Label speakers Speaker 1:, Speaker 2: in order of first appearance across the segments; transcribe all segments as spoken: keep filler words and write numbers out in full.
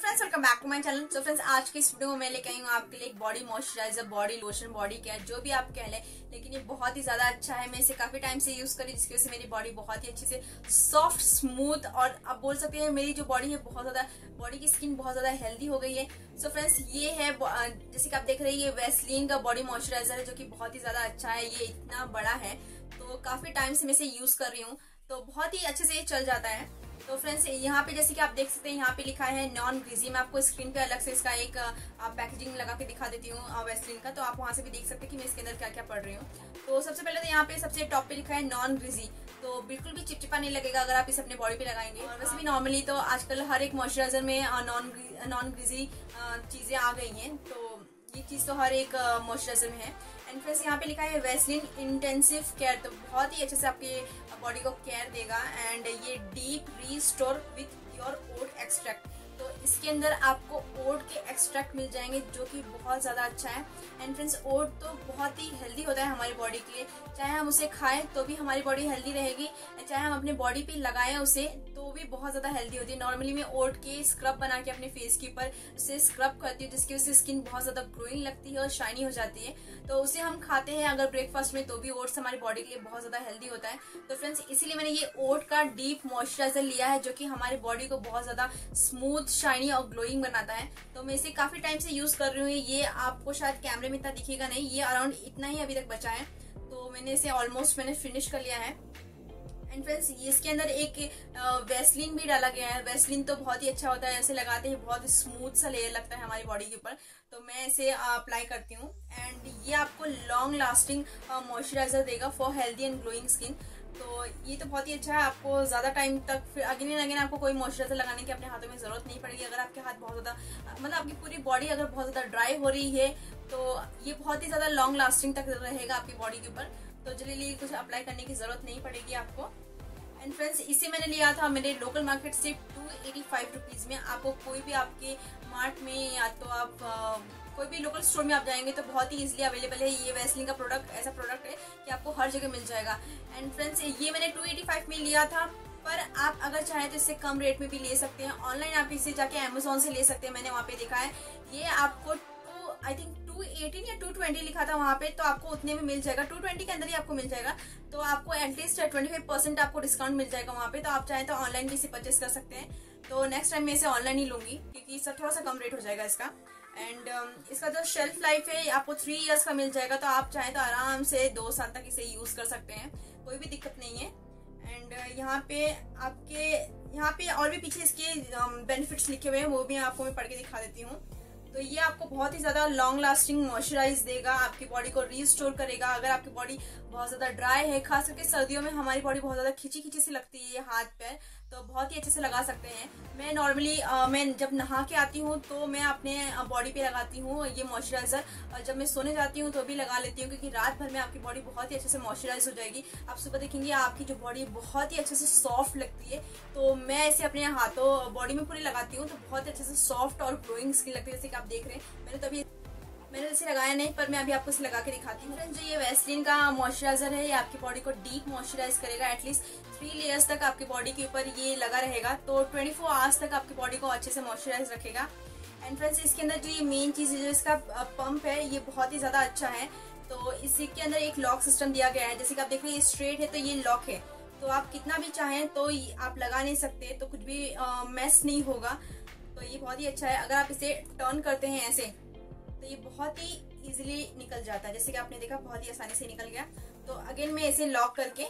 Speaker 1: Friends, welcome back to my channel. So friends, आज के इस वीडियो में मैं लेके आई हूँ आपके लिए एक body moisturiser, body lotion, body care, जो भी आप कह लें, लेकिन ये बहुत ही ज्यादा अच्छा है। मैं इसे काफी टाइम से यूज करी, जिसकी वजह से मेरी बॉडी बहुत ही अच्छे से सॉफ्ट, स्मूथ और आप बोल सकते हैं मेरी जो बॉडी है बहुत ज्यादा, बॉडी की स्किन बहुत ज्यादा हेल्दी हो गई है। सो so फ्रेंड्स, ये है जैसे कि आप देख रहे हैं, ये वैसलीन का बॉडी मॉइस्चराइजर है, जो कि बहुत ही ज्यादा अच्छा है। ये इतना बड़ा है, तो काफी टाइम से मैं इसे यूज कर रही हूँ, तो बहुत ही अच्छे से ये चल जाता है। तो फ्रेंड्स, यहाँ पे जैसे कि आप देख सकते हैं, यहाँ पे लिखा है नॉन ग्रीजी। मैं आपको स्क्रीन पे अलग से इसका एक पैकेजिंग लगा के दिखा देती हूँ वैसलीन का, तो आप वहां से भी देख सकते हैं कि मैं इसके अंदर क्या क्या पढ़ रही हूँ। तो सबसे पहले तो यहाँ पे सबसे टॉप पे लिखा है नॉन ग्रीजी, तो बिल्कुल भी चिपचिपा नहीं लगेगा अगर आप इसे अपने बॉडी पे लगाएंगे। और वैसे भी नॉर्मली तो आजकल हर एक मॉइस्चराइजर में नॉन नॉन ग्रीजी चीजें आ गई हैं, तो ये चीज तो हर एक मॉइस्चराइजर में है। एंड फ्रेंड्स, यहाँ पे लिखा है वैसलीन इंटेंसिव केयर, तो बहुत ही अच्छे से आपकी बॉडी को केयर देगा। एंड ये deep restore with your oat extract, तो इसके अंदर आपको ओट के एक्सट्रैक्ट मिल जाएंगे, जो कि बहुत ज्यादा अच्छा है। एंड फ्रेंड्स, ओट तो बहुत ही हेल्दी होता है हमारी बॉडी के लिए, चाहे हम उसे खाएं तो भी हमारी बॉडी हेल्दी रहेगी, चाहे हम अपने बॉडी पे लगाएं उसे तो भी बहुत ज्यादा हेल्दी होती है। नॉर्मली मैं ओट के स्क्रब बना के अपने फेस के ऊपर उसे स्क्रब करती हूँ, जिसकी वजह से स्किन बहुत ज्यादा ग्लोइंग लगती है और शाइनी हो जाती है। तो उसे हम खाते हैं अगर ब्रेकफास्ट में, तो भी ओट्स हमारी बॉडी के लिए बहुत ज्यादा हेल्दी होता है। तो फ्रेंड्स, इसीलिए मैंने ये ओट का डीप मॉइस्चराइजर लिया है, जो कि हमारी बॉडी को बहुत ज्यादा स्मूथ, शाइनी और ग्लोइंग बनाता है। तो मैं इसे काफी टाइम से यूज कर रही हूँ। ये आपको शायद कैमरे में इतना दिखेगा नहीं, ये अराउंड इतना ही अभी तक बचा है, तो मैंने इसे ऑलमोस्ट मैंने फिनिश कर लिया है। एंड फ्रेंड्स, इसके अंदर एक वैसलीन भी डाला गया है। वैसलीन तो बहुत ही अच्छा होता है, ऐसे लगाते हैं बहुत स्मूथ सा लेयर लगता है हमारी बॉडी के ऊपर, तो मैं इसे अप्लाई करती हूँ। एंड ये आपको लॉन्ग लास्टिंग मॉइस्चराइजर देगा for healthy and glowing skin, तो ये तो बहुत ही अच्छा है। आपको ज्यादा टाइम तक फिर अगेन एंड अगेन आपको कोई मॉइस्चराइजर लगाने की अपने हाथों में जरूरत नहीं पड़ेगी। अगर आपके हाथ बहुत ज्यादा, मतलब आपकी पूरी बॉडी अगर बहुत ज्यादा ड्राई हो रही है, तो ये बहुत ही ज्यादा लॉन्ग लास्टिंग तक रहेगा आपकी बॉडी के ऊपर, तो जल्दी कुछ अप्लाई करने की जरूरत नहीं पड़ेगी आपको। एंड फ्रेंड्स, इसे मैंने लिया था मेरे लोकल मार्केट से टू एटी फाइव रुपीज में। आपको कोई भी आपके मार्ट में या तो आप आ, कोई भी लोकल स्टोर में आप जाएंगे तो बहुत ही इजीली अवेलेबल है। ये वैसलीन का प्रोडक्ट ऐसा प्रोडक्ट है कि आपको हर जगह मिल जाएगा। एंड फ्रेंड्स, ये मैंने टू एटी फाइव में लिया था, पर आप अगर चाहें तो इससे कम रेट में भी ले सकते हैं। ऑनलाइन आप इसे जाके अमेजोन से ले सकते हैं, मैंने वहाँ पे देखा है। ये आपको आई थिंक टू एटीन या टू ट्वेंटी लिखा था वहाँ पे, तो आपको उतने में मिल जाएगा, टू ट्वेंटी के अंदर ही आपको मिल जाएगा। तो आपको एटलीस्ट ट्वेंटी फाइव परसेंट आपको डिस्काउंट मिल जाएगा वहाँ पे, तो आप चाहें तो ऑनलाइन भी इसे परचेस कर सकते हैं। तो नेक्स्ट टाइम मैं इसे ऑनलाइन ही लूंगी, क्योंकि इसका थोड़ा सा कम रेट हो जाएगा इसका। एंड um, इसका जो शेल्फ लाइफ है आपको थ्री इयर्स का मिल जाएगा, तो आप चाहें तो आराम से दो साल तक इसे यूज कर सकते हैं, कोई भी दिक्कत नहीं है। एंड uh, यहाँ पे आपके यहाँ पे और भी पीछे इसके बेनिफिट्स um, लिखे हुए हैं, वो भी आपको मैं पढ़ के दिखा देती हूँ। तो ये आपको बहुत ही ज्यादा लॉन्ग लास्टिंग मॉइस्चराइज देगा, आपकी बॉडी को रीस्टोर करेगा। अगर आपकी बॉडी बहुत ज्यादा ड्राई है, खास करके सर्दियों में हमारी बॉडी बहुत ज्यादा खिंची खिंची सी लगती है हाथ पैर, तो बहुत ही अच्छे से लगा सकते हैं। मैं नॉर्मली मैं जब नहा के आती हूँ तो मैं अपने बॉडी पे लगाती हूँ ये मॉइस्चराइजर, और जब मैं सोने जाती हूँ तो भी लगा लेती हूँ, क्योंकि रात भर में आपकी बॉडी बहुत ही अच्छे से मॉइस्चराइज हो जाएगी। आप सुबह देखेंगे आपकी जो बॉडी बहुत ही अच्छे से सॉफ्ट लगती है। तो मैं इसे अपने हाथों बॉडी में पूरी लगाती हूँ, तो बहुत अच्छे से सॉफ्ट और ग्लोइंग स्किन लगती है, जैसे कि आप देख रहे हैं। मैंने तो अभी मैंने इसे लगाया नहीं, पर मैं अभी आपको इसे लगा के दिखाती हूँ। फ्रेंड्स, जो ये वैसलीन का मॉइस्चराइजर है, ये आपकी बॉडी को डीप मॉइस्चराइज करेगा। एटलीस्ट थ्री लेयर्स तक आपकी बॉडी के ऊपर ये लगा रहेगा, तो ट्वेंटी फोर आवर्स तक आपकी बॉडी को अच्छे से मॉइस्चराइज रखेगा। एंड फ्रेंड्स, इसके अंदर जो ये मेन चीज है, जो इसका पंप है, ये बहुत ही ज्यादा अच्छा है। तो इसके अंदर एक लॉक सिस्टम दिया गया है, जैसे कि आप देख रहे हैं स्ट्रेट है, तो ये लॉक है, तो आप कितना भी चाहें तो आप लगा नहीं सकते, तो कुछ भी मैस नहीं होगा। तो ये बहुत ही अच्छा है। अगर आप इसे टर्न करते हैं ऐसे, तो ये बहुत ही इजीली निकल जाता है, जैसे कि आपने देखा बहुत ही आसानी से निकल गया। तो अगेन मैं इसे लॉक करके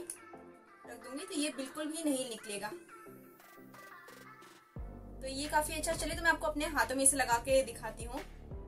Speaker 1: रख दूंगी, तो ये बिल्कुल भी नहीं निकलेगा। तो ये काफी अच्छा। चलिए, तो मैं आपको अपने हाथों में इसे लगा के दिखाती हूँ।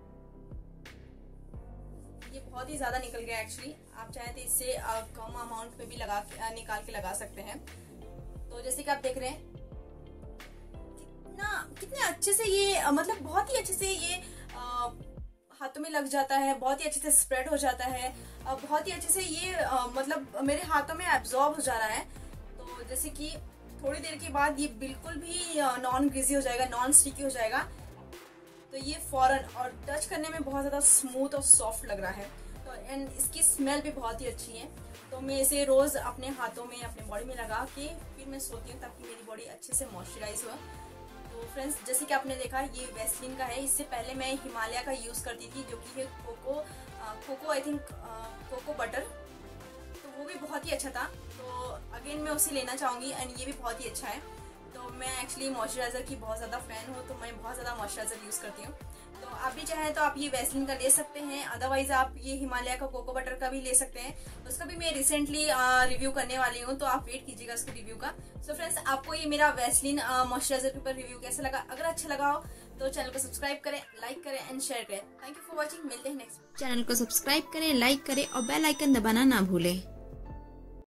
Speaker 1: ये बहुत ही ज्यादा निकल गया एक्चुअली। आप चाहें तो इससे कम अमाउंट में भी लगा के निकाल के लगा सकते हैं। तो जैसे कि आप देख रहे हैं कितना कितने अच्छे से ये, मतलब बहुत ही अच्छे से ये आ, हाथों में लग जाता है, बहुत ही अच्छे से स्प्रेड हो जाता है, बहुत ही अच्छे से ये आ, मतलब मेरे हाथों में एब्जॉर्ब हो जा रहा है। तो जैसे कि थोड़ी देर के बाद ये बिल्कुल भी नॉन ग्रीजी हो जाएगा, नॉन स्टिकी हो जाएगा। तो ये फौरन, और टच करने में बहुत ज्यादा स्मूथ और सॉफ्ट लग रहा है। तो एंड इसकी स्मेल भी बहुत ही अच्छी है। तो मैं इसे रोज अपने हाथों में, अपने बॉडी में लगा के फिर मैं सोती हूँ, ताकि मेरी बॉडी अच्छे से मॉइस्चराइज हो। तो फ्रेंड्स, जैसे कि आपने देखा ये वैसलीन का है। इससे पहले मैं हिमालय का यूज़ करती थी, जो कि है cocoa cocoa I think cocoa butter, तो वो भी बहुत ही अच्छा था। तो अगेन मैं उसे लेना चाहूँगी एंड ये भी बहुत ही अच्छा है। तो मैं एक्चुअली मॉइस्चराइज़र की बहुत ज़्यादा फ़ैन हूँ, तो मैं बहुत ज़्यादा मॉइस्चराइज़र यूज़ करती हूँ। तो आप भी चाहें तो आप ये वैसलीन का ले सकते हैं, अदरवाइज आप ये हिमालय का कोको बटर का भी ले सकते हैं। उसका भी मैं रिसेंटली रिव्यू करने वाली हूँ, तो आप वेट कीजिएगा उसके रिव्यू का। सो so फ्रेंड्स, आपको ये मेरा वैसलीन मॉइस्चराइजर के ऊपर रिव्यू कैसा लगा? अगर अच्छा लगा हो तो चैनल को सब्सक्राइब करें, लाइक करें एंड शेयर करें। Thank you for watching. मिलते हैं नेक्स्ट।
Speaker 2: चैनल को सब्सक्राइब करें, लाइक करें और बेल आइकन दबाना ना भूलें।